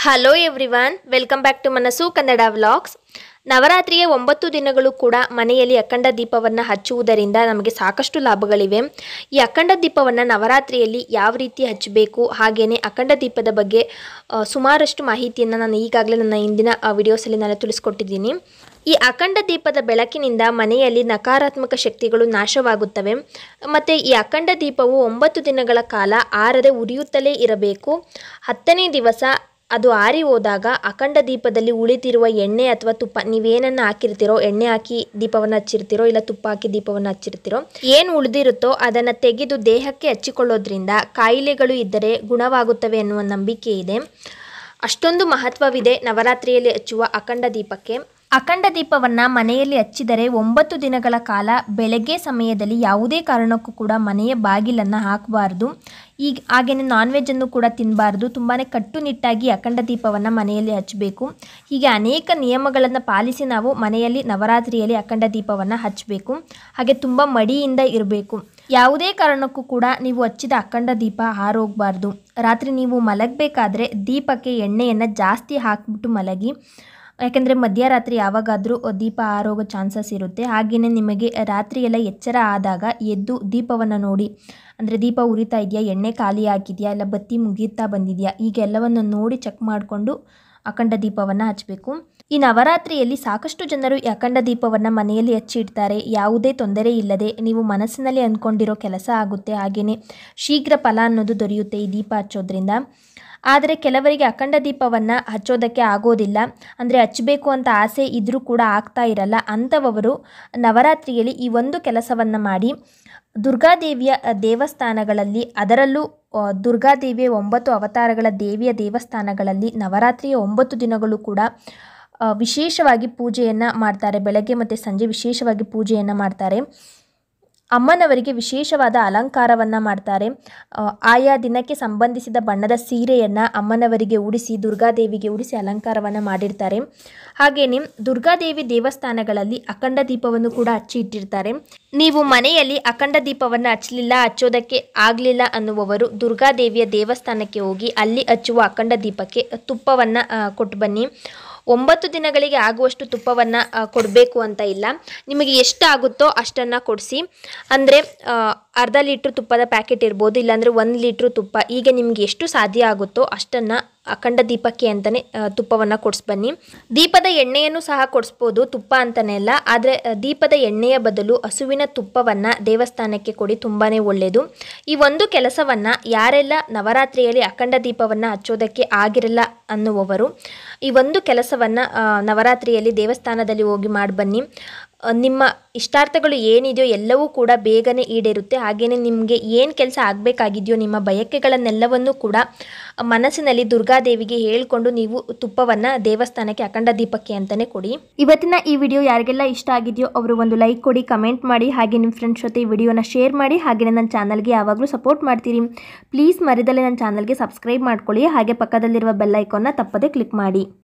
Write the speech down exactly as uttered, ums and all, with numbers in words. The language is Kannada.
Hello everyone, welcome back to Manassu Kannada vlogs. ನವರಾತ್ರಿಯ ಒಂಬತ್ತು ದಿನಗಳು ಕೂಡ ಮನೆಯಲ್ಲಿ ಅಖಂಡ ದೀಪವನ್ನು ಹಚ್ಚುವುದರಿಂದ ನಮಗೆ ಸಾಕಷ್ಟು ಲಾಭಗಳಿವೆ. ಈ ಅಖಂಡ ದೀಪವನ್ನು ನವರಾತ್ರಿಯಲ್ಲಿ ಯಾವ ರೀತಿ ಹಚ್ಚಬೇಕು, ಹಾಗೆಯೇ ಅಖಂಡ ದೀಪದ ಬಗ್ಗೆ ಸುಮಾರಷ್ಟು ಮಾಹಿತಿಯನ್ನು ನಾನು ಈಗಾಗಲೇ ನನ್ನ ಇಂದಿನ ವಿಡಿಯೋಸಲ್ಲಿ ನಾನು ತಿಳಿಸ್ಕೊಟ್ಟಿದ್ದೀನಿ. ಈ ಅಖಂಡ ದೀಪದ ಬೆಳಕಿನಿಂದ ಮನೆಯಲ್ಲಿ ನಕಾರಾತ್ಮಕ ಶಕ್ತಿಗಳು ನಾಶವಾಗುತ್ತವೆ. ಮತ್ತು ಈ ಅಖಂಡ ದೀಪವು ಒಂಬತ್ತು ದಿನಗಳ ಕಾಲ ಆರದೆ ಉರಿಯುತ್ತಲೇ ಇರಬೇಕು. ಹತ್ತನೇ ದಿವಸ ಅದು ಆರಿ ಹೋದಾಗ ಅಖಂಡ ದೀಪದಲ್ಲಿ ಉಳಿದಿರುವ ಎಣ್ಣೆ ಅಥವಾ ತುಪ್ಪ, ನೀವೇನನ್ನು ಹಾಕಿರ್ತೀರೋ, ಎಣ್ಣೆ ಹಾಕಿ ದೀಪವನ್ನು ಹಚ್ಚಿರ್ತೀರೋ ಇಲ್ಲ ತುಪ್ಪ ಹಾಕಿ ದೀಪವನ್ನು ಹಚ್ಚಿರ್ತೀರೋ, ಏನು ಉಳಿದಿರುತ್ತೋ ಅದನ್ನು ತೆಗೆದು ದೇಹಕ್ಕೆ ಹಚ್ಚಿಕೊಳ್ಳೋದ್ರಿಂದ ಕಾಯಿಲೆಗಳು ಇದ್ದರೆ ಗುಣವಾಗುತ್ತವೆ ಎನ್ನುವ ನಂಬಿಕೆ ಇದೆ. ಅಷ್ಟೊಂದು ಮಹತ್ವವಿದೆ ನವರಾತ್ರಿಯಲ್ಲಿ ಹಚ್ಚುವ ಅಖಂಡ ದೀಪಕ್ಕೆ. ಅಖಂಡ ದೀಪವನ್ನು ಮನೆಯಲ್ಲಿ ಹಚ್ಚಿದರೆ ಒಂಬತ್ತು ದಿನಗಳ ಕಾಲ ಬೆಳಗ್ಗೆ ಸಮಯದಲ್ಲಿ ಯಾವುದೇ ಕಾರಣಕ್ಕೂ ಕೂಡ ಮನೆಯ ಬಾಗಿಲನ್ನು ಹಾಕಬಾರ್ದು. ಈಗ ಹಾಗೆಯೇ ನಾನ್ ವೆಜ್ಜನ್ನು ಕೂಡ ತಿನ್ನಬಾರ್ದು. ತುಂಬಾ ಕಟ್ಟುನಿಟ್ಟಾಗಿ ಅಖಂಡ ದೀಪವನ್ನು ಮನೆಯಲ್ಲಿ ಹಚ್ಚಬೇಕು. ಹೀಗೆ ಅನೇಕ ನಿಯಮಗಳನ್ನು ಪಾಲಿಸಿ ನಾವು ಮನೆಯಲ್ಲಿ ನವರಾತ್ರಿಯಲ್ಲಿ ಅಖಂಡ ದೀಪವನ್ನು ಹಚ್ಚಬೇಕು. ಹಾಗೆ ತುಂಬ ಮಡಿಯಿಂದ ಇರಬೇಕು. ಯಾವುದೇ ಕಾರಣಕ್ಕೂ ಕೂಡ ನೀವು ಹಚ್ಚಿದ ಅಖಂಡ ದೀಪ ಹಾರೋಗಬಾರ್ದು. ರಾತ್ರಿ ನೀವು ಮಲಗಬೇಕಾದ್ರೆ ದೀಪಕ್ಕೆ ಎಣ್ಣೆಯನ್ನು ಜಾಸ್ತಿ ಹಾಕಿಬಿಟ್ಟು ಮಲಗಿ. ಯಾಕೆಂದರೆ ಮಧ್ಯರಾತ್ರಿ ಯಾವಾಗಾದರೂ ದೀಪ ಆರೋಗೋ ಚಾನ್ಸಸ್ ಇರುತ್ತೆ. ಹಾಗೆಯೇ ನಿಮಗೆ ರಾತ್ರಿಯೆಲ್ಲ ಎಚ್ಚರ ಆದಾಗ ಎದ್ದು ದೀಪವನ್ನು ನೋಡಿ, ಅಂದರೆ ದೀಪ ಉರಿತಾ ಇದೆಯಾ, ಎಣ್ಣೆ ಖಾಲಿ ಆಗಿದೆಯಾ, ಇಲ್ಲ ಬತ್ತಿ ಮುಗಿಯುತ್ತಾ ಬಂದಿದೆಯಾ, ಹೀಗೆಲ್ಲವನ್ನು ನೋಡಿ ಚೆಕ್ ಮಾಡಿಕೊಂಡು ಅಖಂಡ ದೀಪವನ್ನು ಹಚ್ಚಬೇಕು. ಈ ನವರಾತ್ರಿಯಲ್ಲಿ ಸಾಕಷ್ಟು ಜನರು ಈ ಅಖಂಡ ದೀಪವನ್ನು ಮನೆಯಲ್ಲಿ ಹಚ್ಚಿಡ್ತಾರೆ. ಯಾವುದೇ ತೊಂದರೆ ಇಲ್ಲದೆ ನೀವು ಮನಸ್ಸಿನಲ್ಲಿ ಅಂದ್ಕೊಂಡಿರೋ ಕೆಲಸ ಆಗುತ್ತೆ. ಹಾಗೆಯೇ ಶೀಘ್ರ ಫಲ ಅನ್ನೋದು ದೊರೆಯುತ್ತೆ ಈ ದೀಪ ಹಚ್ಚೋದ್ರಿಂದ. ಆದರೆ ಕೆಲವರಿಗೆ ಅಖಂಡ ದೀಪವನ್ನು ಹಚ್ಚೋದಕ್ಕೆ ಆಗೋದಿಲ್ಲ, ಅಂದರೆ ಹಚ್ಚಬೇಕು ಅಂತ ಆಸೆ ಇದ್ದರೂ ಕೂಡ ಆಗ್ತಾ ಇರಲ್ಲ. ಅಂಥವರು ನವರಾತ್ರಿಯಲ್ಲಿ ಈ ಒಂದು ಕೆಲಸವನ್ನು ಮಾಡಿ. ದುರ್ಗಾದೇವಿಯ ದೇವಸ್ಥಾನಗಳಲ್ಲಿ, ಅದರಲ್ಲೂ ದುರ್ಗಾದೇವಿಯ ಒಂಬತ್ತು ಅವತಾರಗಳ ದೇವಿಯ ದೇವಸ್ಥಾನಗಳಲ್ಲಿ ನವರಾತ್ರಿಯ ಒಂಬತ್ತು ದಿನಗಳು ಕೂಡ ವಿಶೇಷವಾಗಿ ಪೂಜೆಯನ್ನು ಮಾಡ್ತಾರೆ. ಬೆಳಗ್ಗೆ ಮತ್ತು ಸಂಜೆ ವಿಶೇಷವಾಗಿ ಪೂಜೆಯನ್ನು ಮಾಡ್ತಾರೆ. ಅಮ್ಮನವರಿಗೆ ವಿಶೇಷವಾದ ಅಲಂಕಾರವನ್ನು ಮಾಡ್ತಾರೆ. ಆಯಾ ದಿನಕ್ಕೆ ಸಂಬಂಧಿಸಿದ ಬಣ್ಣದ ಸೀರೆಯನ್ನು ಅಮ್ಮನವರಿಗೆ ಉಡಿಸಿ, ದುರ್ಗಾದೇವಿಗೆ ಉಡಿಸಿ ಅಲಂಕಾರವನ್ನು ಮಾಡಿರ್ತಾರೆ. ಹಾಗೆಯೇ ದುರ್ಗಾದೇವಿ ದೇವಸ್ಥಾನಗಳಲ್ಲಿ ಅಖಂಡ ದೀಪವನ್ನು ಕೂಡ ಹಚ್ಚಿ ಇಟ್ಟಿರ್ತಾರೆ. ನೀವು ಮನೆಯಲ್ಲಿ ಅಖಂಡ ದೀಪವನ್ನು ಹಚ್ಚಲಿಲ್ಲ, ಹಚ್ಚೋದಕ್ಕೆ ಆಗಲಿಲ್ಲ ಅನ್ನುವವರು ದುರ್ಗಾದೇವಿಯ ದೇವಸ್ಥಾನಕ್ಕೆ ಹೋಗಿ ಅಲ್ಲಿ ಹಚ್ಚುವ ಅಖಂಡ ದೀಪಕ್ಕೆ ತುಪ್ಪವನ್ನು ಕೊಟ್ಟು ಬನ್ನಿ. ಒಂಬತ್ತು ದಿನಗಳಿಗೆ ಆಗುವಷ್ಟು ತುಪ್ಪವನ್ನು ಕೊಡಬೇಕು ಅಂತ ಇಲ್ಲ. ನಿಮಗೆ ಎಷ್ಟು ಆಗುತ್ತೋ ಅಷ್ಟನ್ನು ಕೊಡಿಸಿ. ಅಂದರೆ ಅರ್ಧ ಲೀಟ್ರ್ ತುಪ್ಪದ ಪ್ಯಾಕೆಟ್ ಇರ್ಬೋದು, ಇಲ್ಲಾಂದರೆ ಒಂದು ಲೀಟ್ರ್ ತುಪ್ಪ, ಈಗ ನಿಮಗೆ ಎಷ್ಟು ಸಾಧ್ಯ ಆಗುತ್ತೋ ಅಷ್ಟನ್ನು ಅಖಂಡ ದೀಪಕ್ಕೆ ಅಂತಲೇ ತುಪ್ಪವನ್ನು ಕೊಡಿಸ್ಬನ್ನಿ. ದೀಪದ ಎಣ್ಣೆಯನ್ನು ಸಹ ಕೊಡಿಸ್ಬೋದು, ತುಪ್ಪ ಅಂತಲೇ ಅಲ್ಲ. ಆದರೆ ದೀಪದ ಎಣ್ಣೆಯ ಬದಲು ಹಸುವಿನ ತುಪ್ಪವನ್ನು ದೇವಸ್ಥಾನಕ್ಕೆ ಕೊಡಿ, ತುಂಬಾ ಒಳ್ಳೆಯದು. ಈ ಒಂದು ಕೆಲಸವನ್ನು ಯಾರೆಲ್ಲ ನವರಾತ್ರಿಯಲ್ಲಿ ಅಖಂಡ ದೀಪವನ್ನು ಹಚ್ಚೋದಕ್ಕೆ ಆಗಿರಲ್ಲ ಅನ್ನುವವರು ಈ ಒಂದು ಕೆಲಸವನ್ನು ನವರಾತ್ರಿಯಲ್ಲಿ ದೇವಸ್ಥಾನದಲ್ಲಿ ಹೋಗಿ ಮಾಡಿ ಬನ್ನಿ. ನಿಮ್ಮ ಇಷ್ಟಾರ್ಥಗಳು ಏನಿದೆಯೋ ಎಲ್ಲವೂ ಕೂಡ ಬೇಗನೆ ಈಡೇರುತ್ತೆ. ಹಾಗೆಯೇ ನಿಮಗೆ ಏನು ಕೆಲಸ ಆಗಬೇಕಾಗಿದೆಯೋ ನಿಮ್ಮ ಬಯಕೆಗಳನ್ನೆಲ್ಲವನ್ನೂ ಕೂಡ ಮನಸ್ಸಿನಲ್ಲಿ ದುರ್ಗಾದೇವಿಗೆ ಹೇಳಿಕೊಂಡು ನೀವು ತುಪ್ಪವನ್ನು ದೇವಸ್ಥಾನಕ್ಕೆ ಅಖಂಡ ದೀಪಕ್ಕೆ ಅಂತಲೇ ಕೊಡಿ. ಇವತ್ತಿನ ಈ ವಿಡಿಯೋ ಯಾರಿಗೆಲ್ಲ ಇಷ್ಟ ಆಗಿದೆಯೋ ಅವರು ಒಂದು ಲೈಕ್ ಕೊಡಿ, ಕಮೆಂಟ್ ಮಾಡಿ, ಹಾಗೆ ನಿಮ್ಮ ಫ್ರೆಂಡ್ಸ್ ಜೊತೆ ಈ ವಿಡಿಯೋನ ಶೇರ್ ಮಾಡಿ. ಹಾಗೆಯೇ ನನ್ನ ಚಾನಲ್ಗೆ ಯಾವಾಗಲೂ ಸಪೋರ್ಟ್ ಮಾಡ್ತೀರಿ. ಪ್ಲೀಸ್ ಮರಿದಲ್ಲೇ ನನ್ನ ಚಾನಲ್ಗೆ ಸಬ್ಸ್ಕ್ರೈಬ್ ಮಾಡ್ಕೊಳ್ಳಿ. ಹಾಗೆ ಪಕ್ಕದಲ್ಲಿರುವ ಬೆಲ್ ಐಕಾನ್ನ ತಪ್ಪದೇ ಕ್ಲಿಕ್ ಮಾಡಿ.